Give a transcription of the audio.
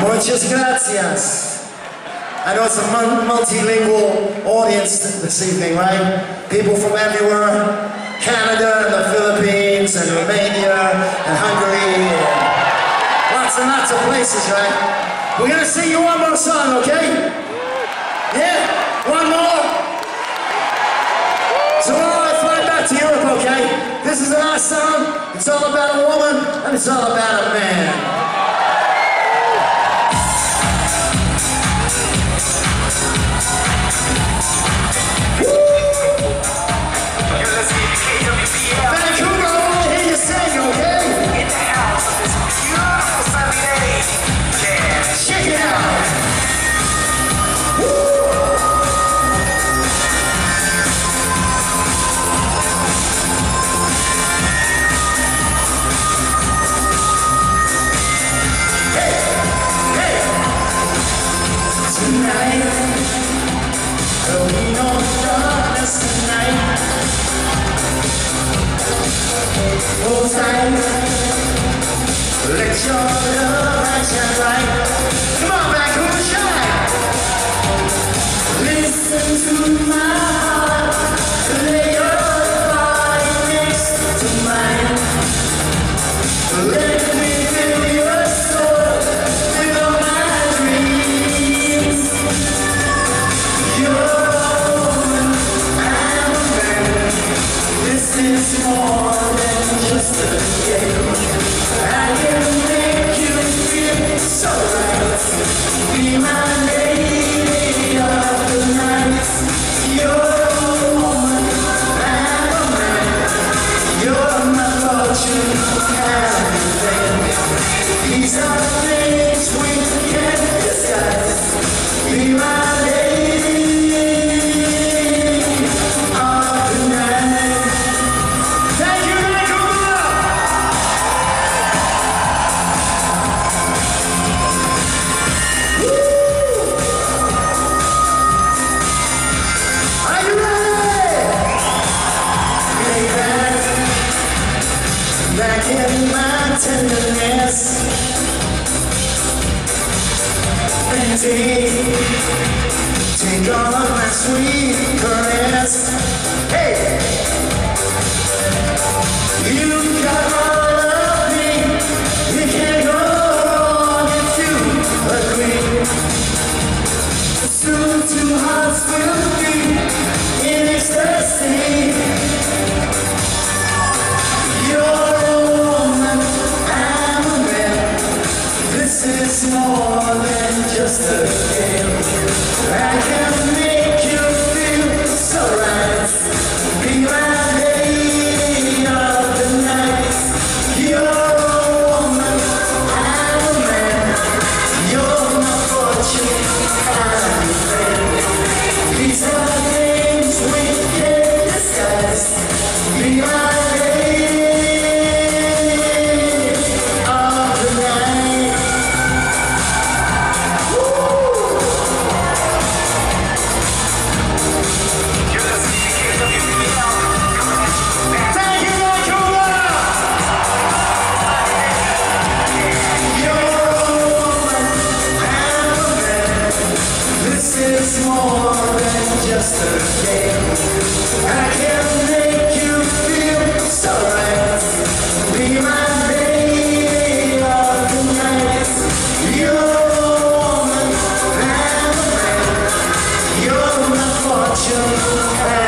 Muchas gracias. I know it's a multilingual audience this evening, right? People from everywhere. Canada and the Philippines and Romania and Hungary and lots of places, right? We're gonna sing you one more song, okay? Yeah? One more? So while I fly back to Europe, okay? This is the last song. It's all about a woman and it's all about a man. Vancouver, I want to hear you sing, okay? In the house of this beautiful sunny day. Yeah, check it out. Hey, hey. Tonight, there'll be no darkness tonight. Hold tight, let your love shine bright. Come on, Vancouver, shine. Listen to my heart, lay your body next to mine. Let me fill your soul with all my dreams. You're a woman, I'm a man. This is more than just a game. I can make you feel so right. Be my lady of the night. You're a woman, I'm a man. You're my fortune and fame. These are things we can't disguise. Be my lady of the night. Thank you, Vancouver! Are you ready? Lay back in my tenderness, and take all of my sweet caress. Hey! You got all of me. You can't go wrong if you agree. Soon two hearts will be in ecstasy. You're a woman, I'm a man. This is more than just a game. I can make you feel so right. Be my lady of the night. You're a woman, I'm a man. You're my fortune, I'm a friend. These are things we can't disguise. Be my lady of the night. Thank you, Vancouver! You're a woman, I'm a man. This is more than just a game. I can make you feel so right. Be my lady of the night. You're a woman, I'm a man. You're my fortune.